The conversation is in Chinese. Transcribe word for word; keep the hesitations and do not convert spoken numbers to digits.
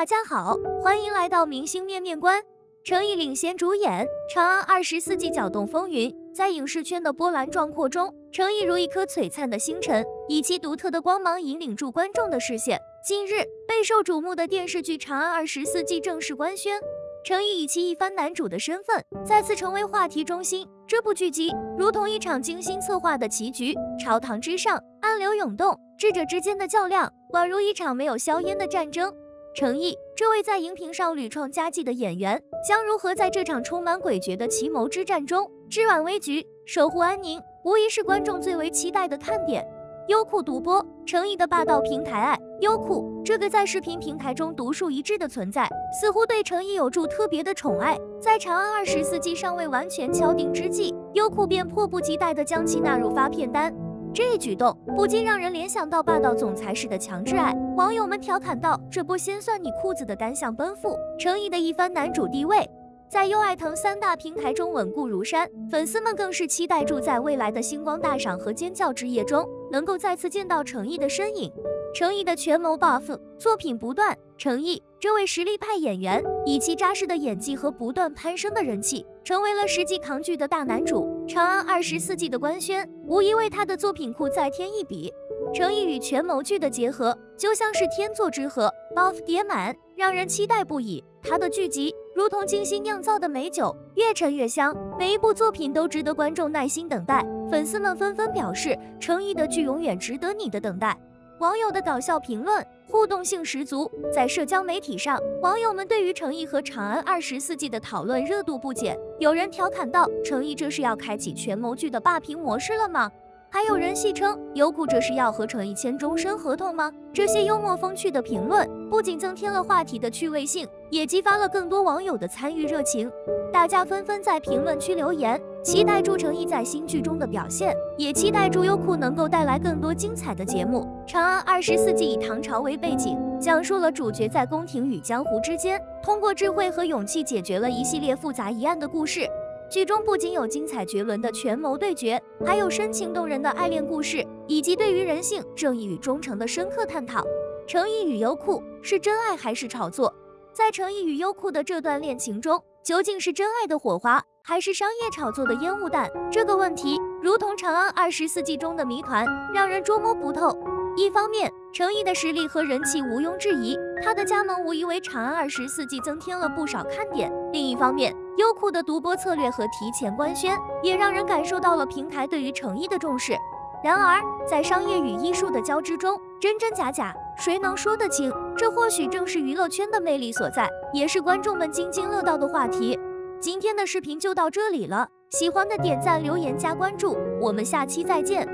大家好，欢迎来到明星面面观。程毅领衔主演《长安二十四季》，搅动风云。在影视圈的波澜壮阔中，程毅如一颗璀璨的星辰，以其独特的光芒引领住观众的视线。近日，备受瞩目的电视剧《长安二十四季》正式官宣，程毅以其一番男主的身份再次成为话题中心。这部剧集如同一场精心策划的棋局，朝堂之上，暗流涌动，智者之间的较量，宛如一场没有硝烟的战争。程毅这位在荧屏上屡创佳绩的演员，将如何在这场充满诡谲的奇谋之战中制挽危局，守护安宁，无疑是观众最为期待的看点。优酷独播，程毅的霸道平台爱。优酷这个在视频平台中独树一帜的存在，似乎对程毅有助特别的宠爱。在《长安二十四季》尚未完全敲定之际，优酷便迫不及待地将其纳入发片单。这一举动不禁让人联想到霸道总裁式的强制爱，网友们调侃道：“这不先算你裤子的单向奔赴。”程毅的一番男主地位在优爱腾三大平台中稳固如山，粉丝们更是期待住在未来的星光大赏和尖叫之夜中，能够再次见到程毅的身影。程毅的权谋 buff 作品不断，程毅这位实力派演员，以其扎实的演技和不断攀升的人气，成为了实际扛剧的大男主。长安二十四季的官宣，无疑为他的作品库再添一笔。程毅与权谋剧的结合，就像是天作之合 ，buff 叠满，让人期待不已。他的剧集如同精心酿造的美酒，越陈越香，每一部作品都值得观众耐心等待。粉丝们纷纷表示，程毅的剧永远值得你的等待。网友的搞笑评论互动性十足，在社交媒体上，网友们对于程毅和《长安二十四季》的讨论热度不减。有人调侃道：“程毅这是要开启权谋剧的霸屏模式了吗？”还有人戏称优酷这是要和程毅签终身合同吗？这些幽默风趣的评论不仅增添了话题的趣味性，也激发了更多网友的参与热情。大家纷纷在评论区留言，期待住程毅在新剧中的表现，也期待住优酷能够带来更多精彩的节目。《长安二十四季》以唐朝为背景，讲述了主角在宫廷与江湖之间，通过智慧和勇气解决了一系列复杂疑案的故事。剧中不仅有精彩绝伦的权谋对决，还有深情动人的爱恋故事，以及对于人性、正义与忠诚的深刻探讨。程毅与优酷是真爱还是炒作？在程毅与优酷的这段恋情中，究竟是真爱的火花，还是商业炒作的烟雾弹？这个问题如同《长安二十四季》中的谜团，让人捉摸不透。一方面，程毅的实力和人气毋庸置疑，他的加盟无疑为《长安二十四季》增添了不少看点。另一方面，优酷的独播策略和提前官宣，也让人感受到了平台对于程毅的重视。然而，在商业与艺术的交织中，真真假假，谁能说得清？这或许正是娱乐圈的魅力所在，也是观众们津津乐道的话题。今天的视频就到这里了，喜欢的点赞、留言、加关注，我们下期再见。